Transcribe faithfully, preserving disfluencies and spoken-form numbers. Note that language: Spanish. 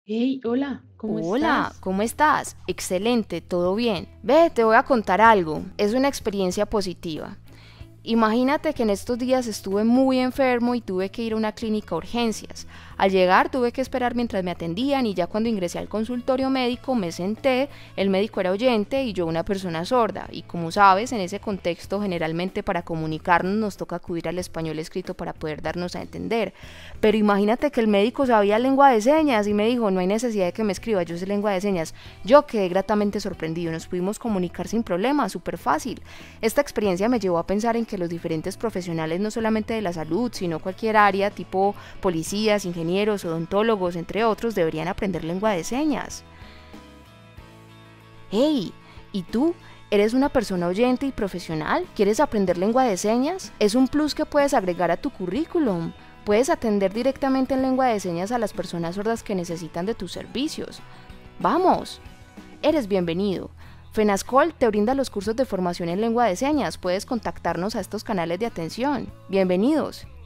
Hey, hola, ¿cómo Hola, estás? ¿cómo estás? Excelente, todo bien. Ve, te voy a contar algo. Es una experiencia positiva. Imagínate que en estos días estuve muy enfermo y tuve que ir a una clínica a urgencias. Al llegar tuve que esperar mientras me atendían y ya cuando ingresé al consultorio médico me senté, el médico era oyente y yo una persona sorda. Y como sabes, en ese contexto generalmente para comunicarnos nos toca acudir al español escrito para poder darnos a entender. Pero imagínate que el médico sabía lengua de señas y me dijo, no hay necesidad de que me escriba, yo sé lengua de señas. Yo quedé gratamente sorprendido, nos pudimos comunicar sin problema, súper fácil. Esta experiencia me llevó a pensar en que los diferentes profesionales, no solamente de la salud, sino cualquier área, tipo policías, ingenieros, odontólogos, entre otros, deberían aprender lengua de señas. Hey, ¿y tú? ¿Eres una persona oyente y profesional? ¿Quieres aprender lengua de señas? Es un plus que puedes agregar a tu currículum. Puedes atender directamente en lengua de señas a las personas sordas que necesitan de tus servicios. ¡Vamos! Eres bienvenido. FENASCOL te brinda los cursos de formación en lengua de señas. Puedes contactarnos a estos canales de atención. Bienvenidos.